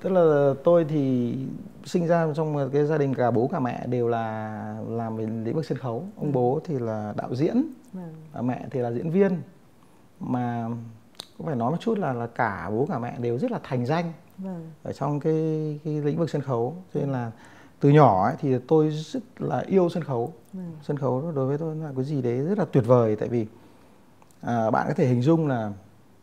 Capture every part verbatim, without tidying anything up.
Tức là tôi thì sinh ra trong một cái gia đình cả bố cả mẹ đều là làm về lĩnh vực sân khấu. Ông ừ. bố thì là đạo diễn, ừ. mẹ thì là diễn viên. Mà cũng phải nói một chút là là cả bố cả mẹ đều rất là thành danh ừ. ở trong cái, cái lĩnh vực sân khấu. Cho nên là từ nhỏ ấy, thì tôi rất là yêu sân khấu. Ừ. Sân khấu đối với tôi là cái gì đấy rất là tuyệt vời. Tại vì à, bạn có thể hình dung là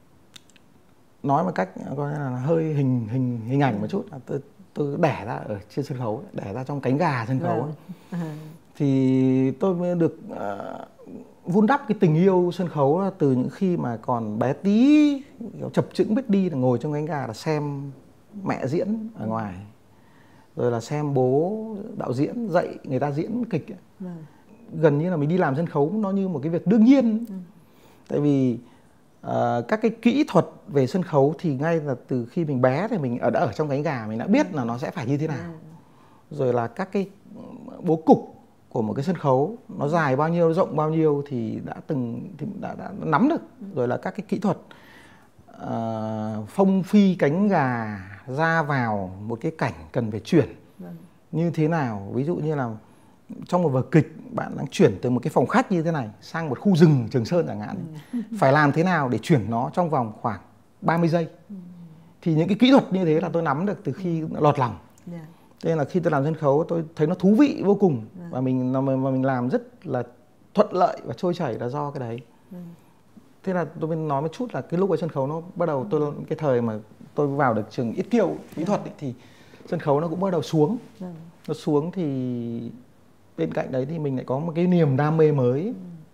nói một cách coi là hơi hình hình hình ảnh một chút, tôi tôi đẻ ra ở trên sân khấu, đẻ ra trong cánh gà sân khấu ấy. À. Thì tôi mới được uh, vun đắp cái tình yêu sân khấu là từ những khi mà còn bé tí, chập chững biết đi, là ngồi trong cánh gà là xem mẹ diễn ở ngoài, rồi là xem bố đạo diễn dạy người ta diễn kịch. À. Gần như là mình đi làm sân khấu nó như một cái việc đương nhiên. Ừ. Tại vì uh, các cái kỹ thuật về sân khấu thì ngay là từ khi mình bé thì mình ở đã ở trong cánh gà mình đã biết là nó sẽ phải như thế nào. Rồi là các cái bố cục của một cái sân khấu nó dài bao nhiêu, rộng bao nhiêu thì đã từng thì đã, đã nắm được. Rồi là các cái kỹ thuật uh, phông phi cánh gà ra vào một cái cảnh cần phải chuyển như thế nào. Ví dụ như là trong một vở kịch bạn đang chuyển từ một cái phòng khách như thế này sang một khu rừng Trường Sơn chẳng hạn, ừ. phải làm thế nào để chuyển nó trong vòng khoảng ba mươi giây. Ừ. Thì những cái kỹ thuật như thế là tôi nắm được từ khi lọt lòng. Yeah. Thế nên là khi tôi làm sân khấu tôi thấy nó thú vị vô cùng. Yeah. Và mình mà mình làm rất là thuận lợi và trôi chảy là do cái đấy. Yeah. Thế là tôi mới nói một chút là cái lúc ở sân khấu nó bắt đầu tôi cái thời mà tôi vào được trường Yết Kiêu kỹ thuật ấy, thì sân khấu nó cũng bắt đầu xuống. Yeah. Nó xuống thì bên cạnh đấy thì mình lại có một cái niềm đam mê mới.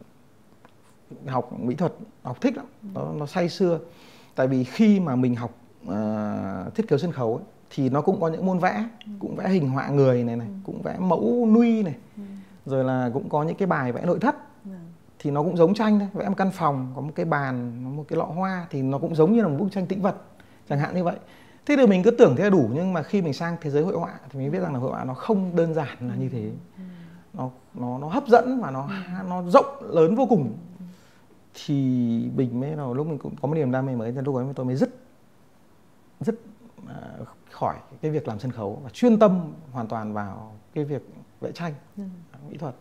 Ừ. Học mỹ thuật, học thích lắm, nó, nó say sưa. Tại vì khi mà mình học uh, thiết kế sân khấu ấy, thì nó cũng có những môn vẽ, ừ. cũng vẽ hình họa người này này, ừ. cũng vẽ mẫu nui này, ừ. rồi là cũng có những cái bài vẽ nội thất. Ừ. Thì nó cũng giống tranh thôi, vẽ một căn phòng, có một cái bàn, một cái lọ hoa thì nó cũng giống như là một bức tranh tĩnh vật, chẳng hạn như vậy. Thế thì mình cứ tưởng thế là đủ, nhưng mà khi mình sang thế giới hội họa thì mình biết rằng là hội họa nó không đơn giản là như thế. Ừ. Nó, nó, nó hấp dẫn và nó, nó rộng lớn vô cùng. Thì mình mới là lúc mình cũng có một niềm đam mê mới, lúc ấy tôi mới dứt dứt uh, khỏi cái việc làm sân khấu và chuyên tâm hoàn toàn vào cái việc vẽ tranh, ừ. mỹ thuật.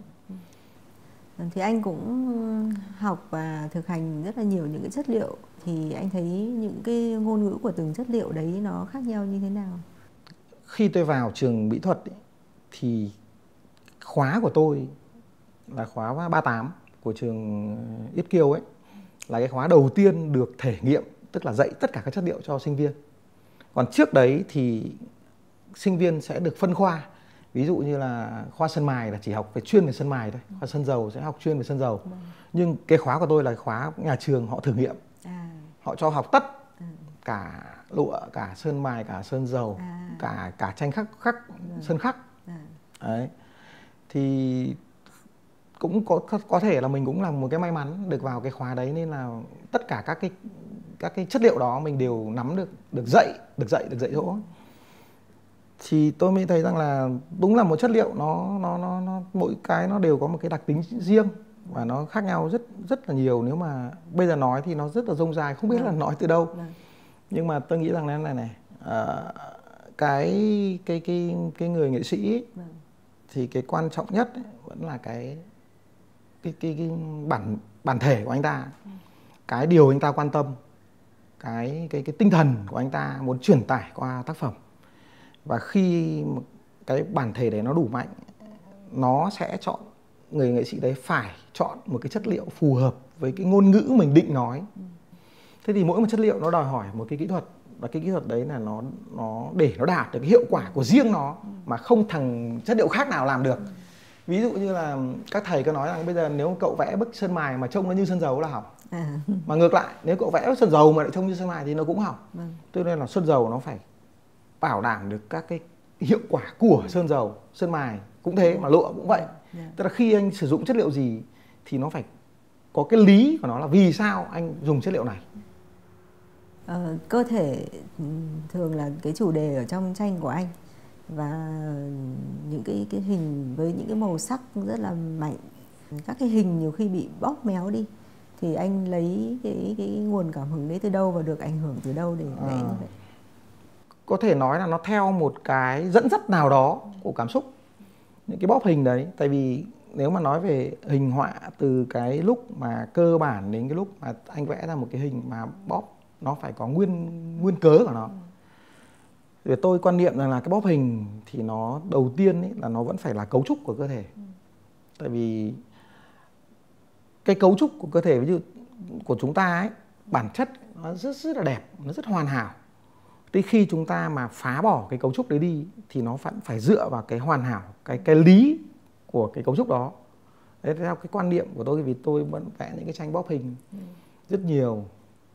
Thì anh cũng học và thực hành rất là nhiều những cái chất liệu. Thì anh thấy những cái ngôn ngữ của từng chất liệu đấy nó khác nhau như thế nào? Khi tôi vào trường mỹ thuật ấy, thì khóa của tôi là khóa ba mươi tám của trường Yết Kiêu ấy, là cái khóa đầu tiên được thể nghiệm, tức là dạy tất cả các chất liệu cho sinh viên. Còn trước đấy thì sinh viên sẽ được phân khoa. Ví dụ như là khoa sơn mài là chỉ học về chuyên về sơn mài thôi, khoa sơn dầu sẽ học chuyên về sơn dầu. Nhưng cái khóa của tôi là khóa nhà trường họ thử nghiệm. À. Họ cho học tất, à. cả lụa, cả sơn mài, cả sơn dầu, à. cả cả tranh khắc, khắc sơn khắc. À. Đấy. Thì cũng có có thể là mình cũng là một cái may mắn được vào cái khóa đấy, nên là tất cả các cái các cái chất liệu đó mình đều nắm được, được dạy, được dạy, được dạy dỗ. Thì tôi mới thấy rằng là đúng là một chất liệu nó nó nó nó mỗi cái nó đều có một cái đặc tính riêng và nó khác nhau rất rất là nhiều. Nếu mà bây giờ nói thì nó rất là rông dài, không biết là nói từ đâu. Nhưng mà tôi nghĩ rằng là này này, à, cái cái cái cái người nghệ sĩ ấy, thì cái quan trọng nhất ấy, vẫn là cái cái cái, cái bản bản thể của anh ta, cái điều anh ta quan tâm, cái cái cái tinh thần của anh ta muốn truyền tải qua tác phẩm. Và khi cái bản thể đấy nó đủ mạnh, nó sẽ chọn, người nghệ sĩ đấy phải chọn một cái chất liệu phù hợp với cái ngôn ngữ mình định nói. Thế thì mỗi một chất liệu nó đòi hỏi một cái kỹ thuật, và cái kỹ thuật đấy là nó nó để nó đạt được cái hiệu quả của riêng nó mà không thằng chất liệu khác nào làm được. Ví dụ như là các thầy có nói rằng bây giờ nếu cậu vẽ bức sơn mài mà trông nó như sơn dầu là hỏng. À. Mà ngược lại, nếu cậu vẽ bức sơn dầu mà lại trông như sơn mài thì nó cũng hỏng. À. Cho nên là sơn dầu nó phải bảo đảm được các cái hiệu quả của sơn dầu, sơn mài cũng thế, mà lụa cũng vậy. Yeah. Tức là khi anh sử dụng chất liệu gì thì nó phải có cái lý của nó là vì sao anh dùng chất liệu này. Ờ, cơ thể thường là cái chủ đề ở trong tranh của anh, và những cái cái hình với những cái màu sắc rất là mạnh, các cái hình nhiều khi bị bóp méo đi, thì anh lấy cái cái nguồn cảm hứng đấy từ đâu và được ảnh hưởng từ đâu để vẽ như vậy? có thể nói là nó theo một cái dẫn dắt nào đó của cảm xúc, những cái bóp hình đấy. Tại vì nếu mà nói về hình họa từ cái lúc mà cơ bản đến cái lúc mà anh vẽ ra một cái hình mà bóp, nó phải có nguyên nguyên cớ của nó. Vì tôi quan niệm rằng là cái bóp hình thì nó đầu tiên ấy, là nó vẫn phải là cấu trúc của cơ thể. Tại vì cái cấu trúc của cơ thể ví dụ của chúng ta ấy, bản chất nó rất rất là đẹp, nó rất hoàn hảo. Thì khi chúng ta mà phá bỏ cái cấu trúc đấy đi thì nó phải phải dựa vào cái hoàn hảo, cái cái lý của cái cấu trúc đó. Đấy, theo cái quan niệm của tôi, vì tôi vẫn vẽ những cái tranh bóp hình rất nhiều,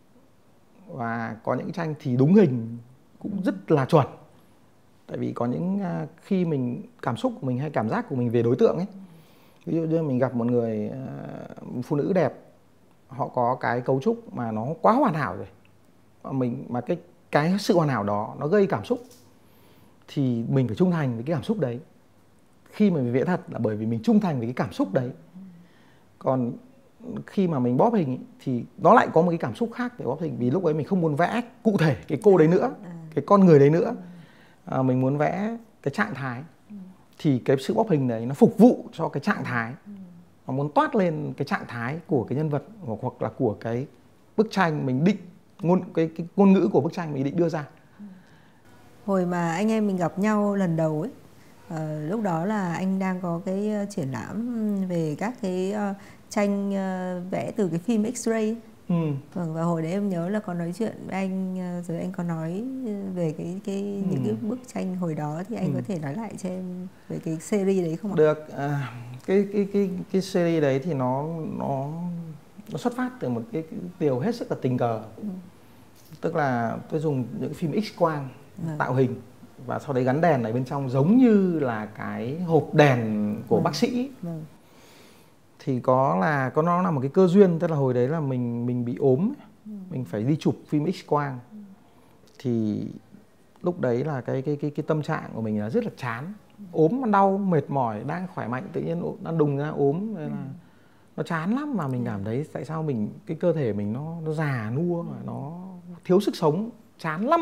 và có những tranh thì đúng hình cũng rất là chuẩn. Tại vì có những khi mình cảm xúc của mình hay cảm giác của mình về đối tượng ấy, ví dụ như mình gặp một người phụ nữ đẹp, họ có cái cấu trúc mà nó quá hoàn hảo rồi, mà mình mà cái cái sự hoàn hảo đó nó gây cảm xúc, thì mình phải trung thành với cái cảm xúc đấy. Khi mà mình vẽ thật là bởi vì mình trung thành với cái cảm xúc đấy. Còn khi mà mình bóp hình ấy, thì nó lại có một cái cảm xúc khác để bóp hình. Vì lúc ấy mình không muốn vẽ cụ thể cái cô đấy nữa, cái con người đấy nữa, à, mình muốn vẽ cái trạng thái. Thì cái sự bóp hình đấy nó phục vụ cho cái trạng thái, nó muốn toát lên cái trạng thái của cái nhân vật hoặc là của cái bức tranh mình định, ngôn cái, cái ngôn ngữ của bức tranh mình định đưa ra. Hồi mà anh em mình gặp nhau lần đầu ấy, uh, lúc đó là anh đang có cái uh, triển lãm về các cái uh, tranh uh, vẽ từ cái phim X-ray. Ừ. Vâng, và hồi đấy em nhớ là có nói chuyện với anh, uh, rồi anh có nói về cái cái ừ. những cái bức tranh hồi đó, thì anh ừ. có thể nói lại cho em về cái series đấy không ạ? Được, à, cái cái cái cái series đấy thì nó nó nó xuất phát từ một cái, cái điều hết sức là tình cờ. Ừ. Tức là tôi dùng những phim X-quang ừ. tạo hình, và sau đấy gắn đèn ở bên trong giống như là cái hộp đèn của ừ. bác sĩ. Ừ. Thì có là có nó là một cái cơ duyên, tức là hồi đấy là mình mình bị ốm, ừ. mình phải đi chụp phim X-quang. Ừ. Thì lúc đấy là cái cái cái cái tâm trạng của mình là rất là chán, ốm, đau, mệt mỏi, đang khỏe mạnh tự nhiên đang đùng ra ốm, nên là ừ. nó chán lắm. Mà mình cảm thấy tại sao mình cái cơ thể mình nó nó già nua mà nó thiếu sức sống, chán lắm.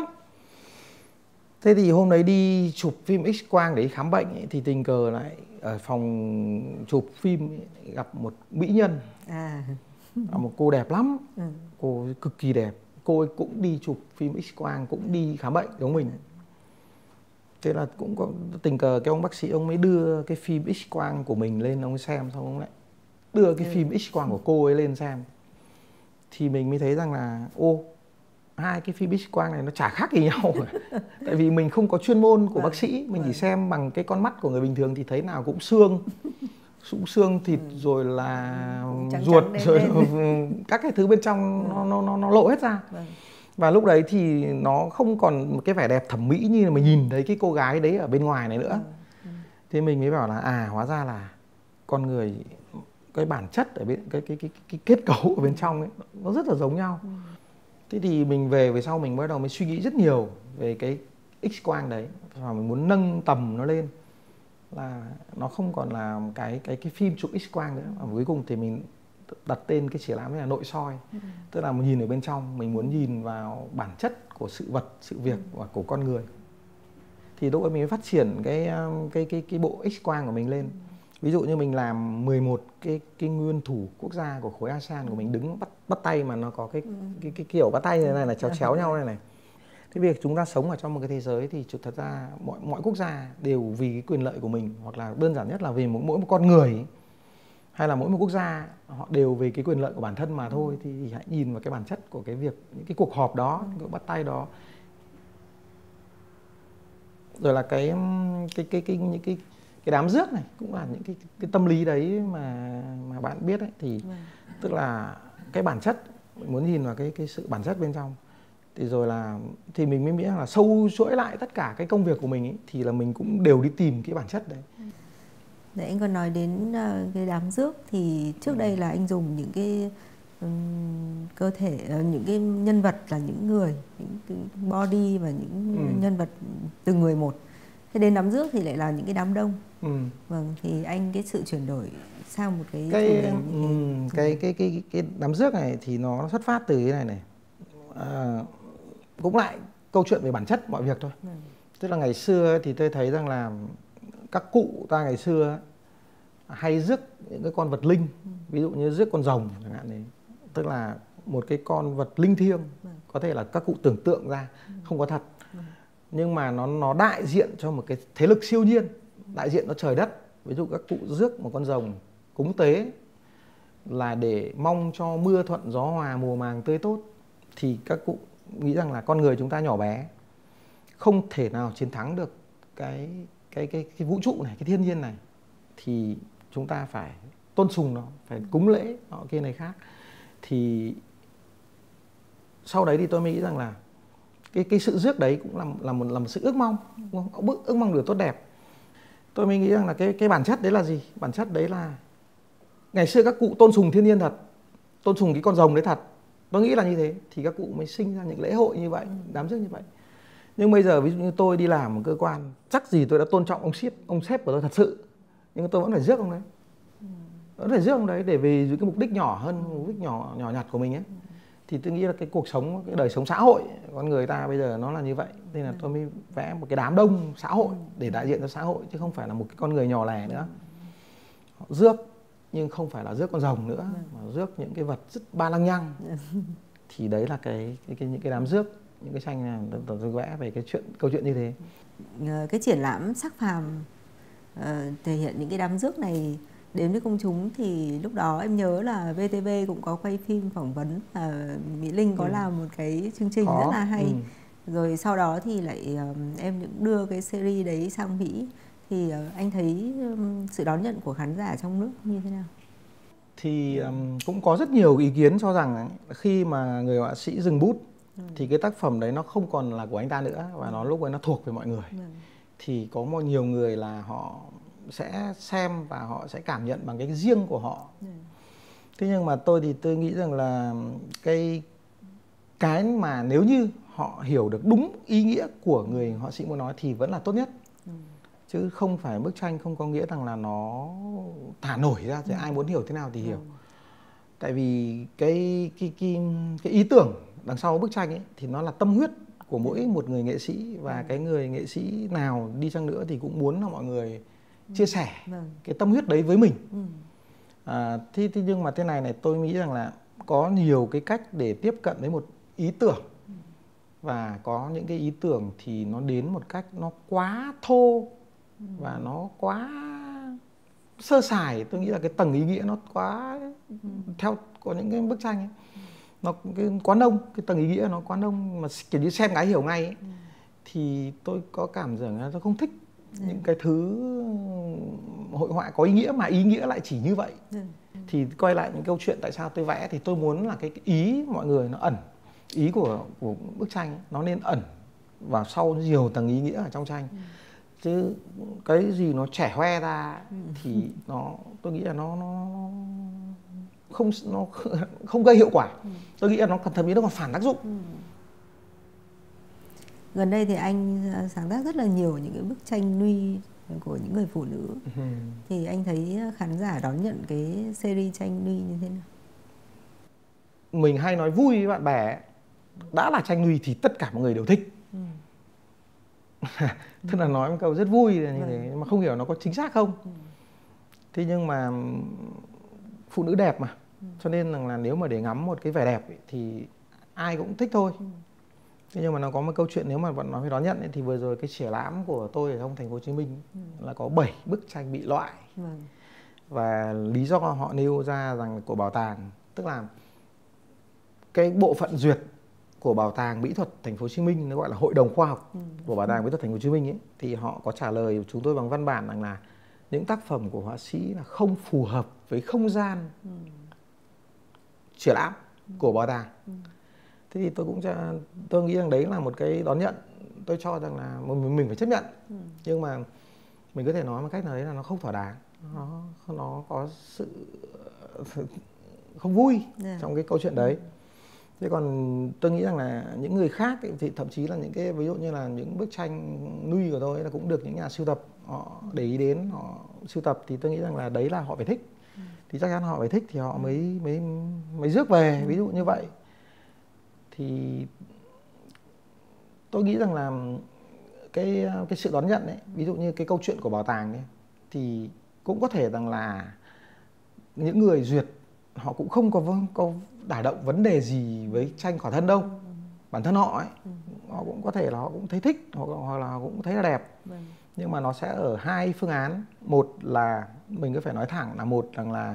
Thế thì hôm đấy đi chụp phim X-quang để khám bệnh ấy, thì tình cờ lại ở phòng chụp phim ấy, gặp một mỹ nhân, à. một cô đẹp lắm, ừ. cô cực kỳ đẹp. Cô ấy cũng đi chụp phim X-quang, cũng đi khám bệnh giống mình. Thế là cũng có tình cờ cái ông bác sĩ ông mới đưa cái phim X-quang của mình lên ông xem, xong ông lại đưa cái ừ. phim X-quang của cô ấy lên xem. Thì mình mới thấy rằng là ô, hai cái phim X-quang này nó chả khác gì nhau. Tại vì mình không có chuyên môn của bác sĩ, mình chỉ xem bằng cái con mắt của người bình thường thì thấy nào cũng xương, cũng xương thịt, ừ. rồi là trắng ruột, trắng rồi các cái thứ bên trong ừ. nó, nó, nó, nó lộ hết ra. Ừ. Và lúc đấy thì nó không còn một cái vẻ đẹp thẩm mỹ như là mình nhìn thấy cái cô gái đấy ở bên ngoài này nữa. Ừ. Ừ. Thế mình mới bảo là à, hóa ra là con người, cái bản chất ở bên cái cái cái, cái, cái kết cấu ở bên trong ấy nó rất là giống nhau. Ừ. Thế thì mình về về sau mình bắt đầu mới suy nghĩ rất nhiều về cái X-quang đấy, và mình muốn nâng tầm nó lên, là nó không còn là cái cái cái phim chụp X-quang nữa. Và cuối cùng thì mình đặt tên cái triển lãm là nội soi. Ừ. Tức là mình nhìn ở bên trong, mình muốn nhìn vào bản chất của sự vật, sự việc và của con người. Thì lúc ấy mình mới phát triển cái cái cái cái bộ X-quang của mình lên. Ví dụ như mình làm mười một cái cái nguyên thủ quốc gia của khối a sê an của mình đứng bắt bắt tay, mà nó có cái ừ. cái, cái kiểu bắt tay như thế này là chéo chéo nhau này này. Thế việc chúng ta sống ở trong một cái thế giới thì thật ra mọi mọi quốc gia đều vì cái quyền lợi của mình, hoặc là đơn giản nhất là vì mỗi, mỗi một con người ấy, hay là mỗi một quốc gia họ đều vì cái quyền lợi của bản thân mà thôi. Ừ. Thì hãy nhìn vào cái bản chất của cái việc, những cái cuộc họp đó, ừ. cái bắt tay đó, rồi là cái cái cái cái những cái cái đám rước này cũng là những cái cái tâm lý đấy mà mà bạn biết ấy. Thì ừ. tức là cái bản chất, mình muốn nhìn vào cái cái sự bản chất bên trong. Thì rồi là thì mình mới nghĩ là sâu chuỗi lại tất cả cái công việc của mình ấy, thì là mình cũng đều đi tìm cái bản chất đấy. Để anh còn nói đến uh, cái đám rước, thì trước đây là anh dùng những cái um, cơ thể, uh, những cái nhân vật là những người, những cái body và những ừ. nhân vật từng người một. Thế đến đám rước thì lại là những cái đám đông. Ừ. Vâng, thì anh cái sự chuyển đổi sang một cái cái cái, um, cái, cái cái cái đám rước này thì nó xuất phát từ cái này này. À, cũng lại câu chuyện về bản chất mọi việc thôi. Ừ. Tức là ngày xưa thì tôi thấy rằng là các cụ ta ngày xưa hay rước những cái con vật linh, ừ. ví dụ như rước con rồng chẳng hạn đấy, tức là một cái con vật linh thiêng, ừ. có thể là các cụ tưởng tượng ra, ừ. không có thật, ừ. nhưng mà nó nó đại diện cho một cái thế lực siêu nhiên, đại diện cho trời đất. Ví dụ các cụ rước một con rồng cúng tế là để mong cho mưa thuận gió hòa, mùa màng tươi tốt, thì các cụ nghĩ rằng là con người chúng ta nhỏ bé không thể nào chiến thắng được cái cái cái cái vũ trụ này, cái thiên nhiên này, thì chúng ta phải tôn sùng nó, phải cúng lễ họ kia này khác. Thì sau đấy thì tôi mới nghĩ rằng là cái cái sự rước đấy cũng là là một là một sự ước mong, ước, ước mong điều tốt đẹp. Tôi mới nghĩ rằng là cái cái bản chất đấy là gì? Bản chất đấy là ngày xưa các cụ tôn sùng thiên nhiên thật, tôn sùng cái con rồng đấy thật. Tôi nghĩ là như thế thì các cụ mới sinh ra những lễ hội như vậy, đám rước như vậy. Nhưng bây giờ ví dụ như tôi đi làm một cơ quan, chắc gì tôi đã tôn trọng ông sếp, ông sếp của tôi thật sự, nhưng tôi vẫn phải rước ông đấy, vẫn phải rước ông đấy để vì cái mục đích nhỏ hơn, mục đích nhỏ nhỏ nhặt của mình ấy. Thì tôi nghĩ là cái cuộc sống, cái đời sống xã hội con người ta bây giờ nó là như vậy, nên là tôi mới vẽ một cái đám đông xã hội để đại diện cho xã hội, chứ không phải là một cái con người nhỏ lẻ nữa. Họ rước nhưng không phải là rước con rồng nữa, mà rước những cái vật rất ba lăng nhăng. Thì đấy là cái, cái, cái những cái đám rước, những cái tranh này tôi vẽ về cái chuyện câu chuyện như thế. Cái triển lãm Sắc Phàm uh, thể hiện những cái đám rước này đến với công chúng, thì lúc đó em nhớ là vê tê vê cũng có quay phim phỏng vấn, và Mỹ Linh có ừ. làm một cái chương trình có. rất là hay. Ừ. Rồi sau đó thì lại um, em cũng đưa cái series đấy sang Mỹ. Thì uh, anh thấy um, sự đón nhận của khán giả trong nước như thế nào? Thì um, cũng có rất nhiều ý kiến cho rằng khi mà người họa sĩ dừng bút ừ. thì cái tác phẩm đấy nó không còn là của anh ta nữa, và nó lúc ấy nó thuộc về mọi người. Ừ. Thì có một nhiều người là họ sẽ xem và họ sẽ cảm nhận bằng cái riêng của họ. Ừ. Thế nhưng mà tôi thì tôi nghĩ rằng là cái cái mà nếu như họ hiểu được đúng ý nghĩa của người họa sĩ muốn nói thì vẫn là tốt nhất. Ừ. Chứ không phải bức tranh không có nghĩa rằng là nó thả nổi ra thì ừ. ai muốn hiểu thế nào thì hiểu. Ừ. Tại vì cái cái cái cái ý tưởng đằng sau bức tranh ấy thì nó là tâm huyết của mỗi một người nghệ sĩ, và ừ. cái người nghệ sĩ nào đi chăng nữa thì cũng muốn là mọi người chia sẻ ừ. cái tâm huyết đấy với mình. Ừ. À, thì, thì nhưng mà thế này này, tôi nghĩ rằng là có nhiều cái cách để tiếp cận với một ý tưởng, ừ. và có những cái ý tưởng thì nó đến một cách nó quá thô ừ. và nó quá sơ sài. Tôi nghĩ là cái tầng ý nghĩa nó quá ừ. theo có những cái bức tranh ấy, nó cái quá nông, cái tầng ý nghĩa nó quá nông mà kiểu như xem cái hiểu ngay ấy. Ừ. Thì tôi có cảm giác là tôi không thích ừ. những cái thứ hội họa có ý nghĩa mà ý nghĩa lại chỉ như vậy. Ừ. Ừ. Thì quay lại những câu chuyện tại sao tôi vẽ, thì tôi muốn là cái ý mọi người nó ẩn, ý của, của bức tranh ấy, nó nên ẩn vào sau nhiều tầng ý nghĩa ở trong tranh. Ừ. Chứ cái gì nó trẻ hoe ra ừ. thì nó tôi nghĩ là nó nó không nó không gây hiệu quả. Ừ. Tôi nghĩ là nó thậm chí nó còn phản tác dụng. Ừ. Gần đây thì anh sáng tác rất là nhiều những cái bức tranh nude của những người phụ nữ. Ừ. Thì anh thấy khán giả đón nhận cái series tranh nude như thế nào? Mình hay nói vui với bạn bè, đã là tranh nude thì tất cả mọi người đều thích. Ừ. Tức là nói một câu rất vui là như thế, mà không hiểu nó có chính xác không. Ừ. Thế nhưng mà phụ nữ đẹp mà, ừ. cho nên là nếu mà để ngắm một cái vẻ đẹp ấy, thì ai cũng thích thôi. Ừ. Thế nhưng mà nó có một câu chuyện, nếu mà bọn nó phải đón nhận ấy, thì vừa rồi cái triển lãm của tôi ở trong thành phố Hồ Chí Minh ừ. là có bảy bức tranh bị loại. Ừ. Và lý do họ nêu ra rằng của bảo tàng, tức là cái bộ phận duyệt của Bảo tàng Mỹ thuật Thành phố Hồ Chí Minh, nó gọi là Hội đồng khoa học ừ. của Bảo tàng Mỹ thuật Thành phố Hồ Chí Minh ấy, thì họ có trả lời chúng tôi bằng văn bản rằng là những tác phẩm của họa sĩ là không phù hợp với không gian ừ. triển lãm ừ. của bảo tàng. Ừ. Thế thì tôi cũng cho, tôi nghĩ rằng đấy là một cái đón nhận, tôi cho rằng là mình, mình phải chấp nhận. Ừ. Nhưng mà mình có thể nói một cách nào đấy là nó không thỏa đáng, nó nó có sự không vui yeah. trong cái câu chuyện đấy. Ừ. Thế còn tôi nghĩ rằng là những người khác ấy, thì thậm chí là những cái ví dụ như là những bức tranh nude của tôi là cũng được những nhà sưu tập họ để ý đến, họ sưu tập, thì tôi nghĩ rằng là đấy là họ phải thích. Ừ. Thì chắc chắn họ phải thích thì họ mới mới mới rước về, ví dụ như vậy. Thì tôi nghĩ rằng là cái cái sự đón nhận ấy, ví dụ như cái câu chuyện của bảo tàng ấy, thì cũng có thể rằng là những người duyệt họ cũng không có có đả động vấn đề gì với tranh khỏa thân đâu. Bản thân họ ấy, họ cũng có thể là họ cũng thấy thích, hoặc, hoặc là họ cũng thấy là đẹp. Vâng. Nhưng mà nó sẽ ở hai phương án. Một là mình cứ phải nói thẳng là một rằng là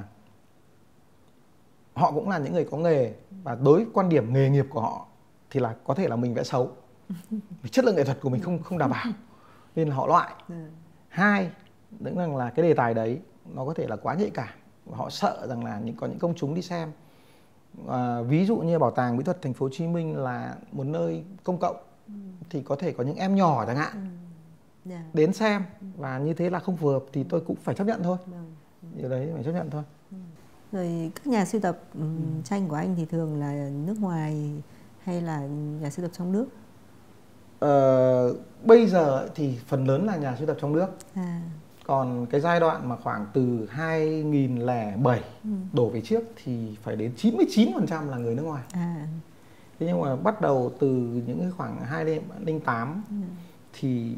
họ cũng là những người có nghề, và đối với quan điểm nghề nghiệp của họ thì là có thể là mình vẽ xấu, vì chất lượng nghệ thuật của mình không không đảm bảo, nên là họ loại. Hai nữa là cái đề tài đấy nó có thể là quá nhạy cảm, và họ sợ rằng là những có những công chúng đi xem. À, ví dụ như Bảo tàng Mỹ thuật Thành phố Hồ Chí Minh là một nơi công cộng, ừ. thì có thể có những em nhỏ chẳng hạn, ừ. yeah. đến xem, và như thế là không phù hợp thì tôi cũng phải chấp nhận thôi. ừ. Điều đấy phải chấp nhận thôi. ừ. Rồi các nhà sưu tập ừ. tranh của anh thì thường là nước ngoài hay là nhà sưu tập trong nước? Ờ, bây giờ thì phần lớn là nhà sưu tập trong nước. À. Còn cái giai đoạn mà khoảng từ hai nghìn lẻ bảy ừ. đổ về trước thì phải đến chín mươi chín phần trăm là người nước ngoài. À. Thế nhưng mà bắt đầu từ những cái khoảng hai nghìn không trăm lẻ tám ừ. thì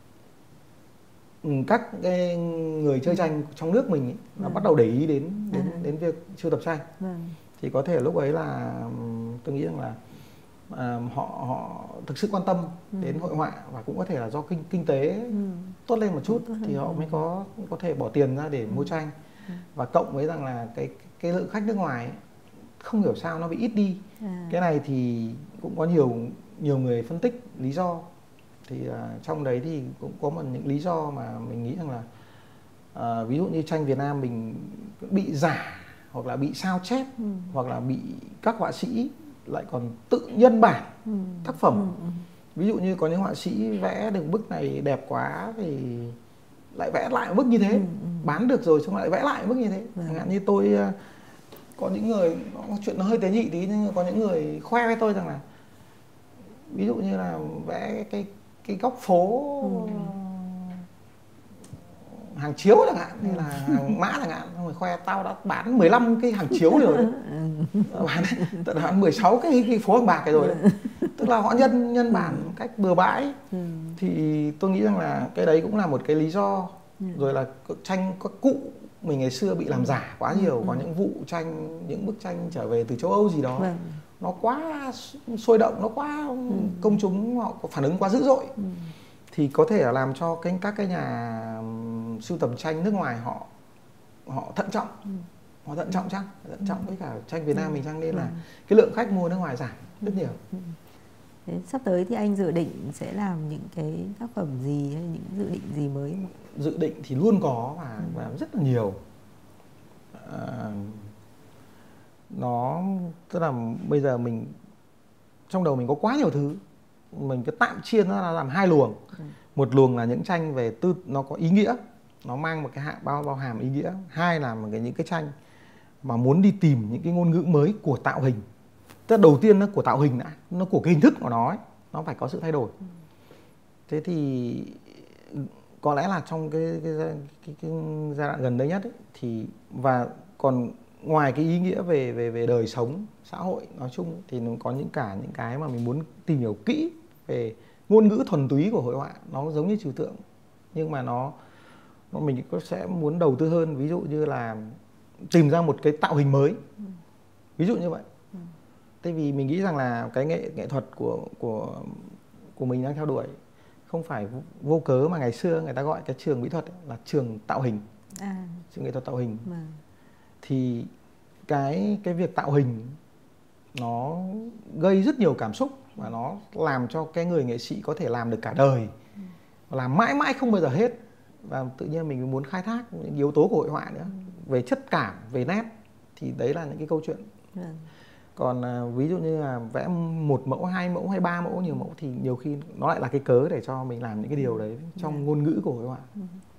các cái người chơi tranh trong nước mình ấy, nó ừ. bắt đầu để ý đến đến, à. đến việc sưu tập tranh. Ừ. Thì có thể lúc ấy là tôi nghĩ rằng là À, họ họ thực sự quan tâm ừ. đến hội họa, và cũng có thể là do kinh kinh tế ừ. tốt lên một chút tốt thì họ mới có có thể bỏ tiền ra để ừ. mua tranh. ừ. Và cộng với rằng là cái cái lượng khách nước ngoài ấy, không hiểu sao nó bị ít đi. à. Cái này thì cũng có nhiều nhiều người phân tích lý do. Thì uh, trong đấy thì cũng có một những lý do mà mình nghĩ rằng là uh, ví dụ như tranh Việt Nam mình bị giả, hoặc là bị sao chép, ừ. hoặc là bị các họa sĩ lại còn tự nhân bản ừ. tác phẩm. ừ. Ví dụ như có những họa sĩ vẽ được bức này đẹp quá thì lại vẽ lại một bức như thế, ừ. bán được rồi xong lại vẽ lại một bức như thế. Chẳng ừ. hạn như tôi có những người, chuyện nó hơi tế nhị tí, nhưng có những người khoe với tôi rằng là ví dụ như là vẽ cái cái góc phố ừ. hàng chiếu chẳng hạn, hay là hàng mã chẳng hạn, xong rồi khoe tao đã bán mười lăm cái hàng chiếu rồi đấy. bán tận bán mười sáu cái, cái phố hàng bạc này rồi đấy. Tức là họ nhân nhân bản một cách bừa bãi. Thì tôi nghĩ rằng là cái đấy cũng là một cái lý do. Rồi là tranh các cụ mình ngày xưa bị làm giả quá nhiều, có những vụ tranh, những bức tranh trở về từ châu Âu gì đó, nó quá sôi động, nó quá công chúng họ có phản ứng quá dữ dội, thì có thể là làm cho cái các cái nhà sưu tầm tranh nước ngoài họ họ thận trọng, ừ. họ thận trọng chăng, thận trọng ừ. với cả tranh Việt Nam ừ. mình chăng, nên là ừ. cái lượng khách mua nước ngoài giảm rất nhiều. Ừ. Thế sắp tới thì anh dự định sẽ làm những cái tác phẩm gì, hay những dự định gì mới không? Dự định thì luôn có, và, ừ. và rất là nhiều. À, nó tức là bây giờ mình trong đầu mình có quá nhiều thứ, mình cứ tạm chia nó ra làm hai luồng. ừ. Một luồng là những tranh về tư, nó có ý nghĩa, nó mang một cái hạng bao bao hàm ý nghĩa. Hai là một cái những cái tranh mà muốn đi tìm những cái ngôn ngữ mới của tạo hình. Tức là đầu tiên nó của tạo hình đã, nó của cái hình thức của nó ấy, nó phải có sự thay đổi. ừ. Thế thì có lẽ là trong cái cái, cái, cái, cái giai đoạn gần đây nhất ấy, thì và còn ngoài cái ý nghĩa về về về đời sống xã hội nói chung, thì nó có những cả những cái mà mình muốn tìm hiểu kỹ về ngôn ngữ thuần túy của hội họa. Nó giống như trừu tượng, nhưng mà nó mình có sẽ muốn đầu tư hơn, ví dụ như là tìm ra một cái tạo hình mới, ừ. ví dụ như vậy. ừ. Thế vì mình nghĩ rằng là cái nghệ nghệ thuật của của của mình đang theo đuổi không phải vô cớ mà ngày xưa người ta gọi cái trường mỹ thuật ấy là trường tạo hình, à. trường nghệ thuật tạo hình. à. Thì cái cái việc tạo hình nó gây rất nhiều cảm xúc, và nó làm cho cái người nghệ sĩ có thể làm được cả đời, ừ. làm mãi mãi không bao giờ hết. Và tự nhiên mình muốn khai thác những yếu tố của hội họa nữa, ừ. về chất cảm, về nét, thì đấy là những cái câu chuyện. ừ. Còn à, ví dụ như là vẽ một mẫu, hai mẫu hay ba mẫu, nhiều mẫu, thì nhiều khi nó lại là cái cớ để cho mình làm những cái điều đấy trong ừ. ngôn ngữ của hội họa. ừ.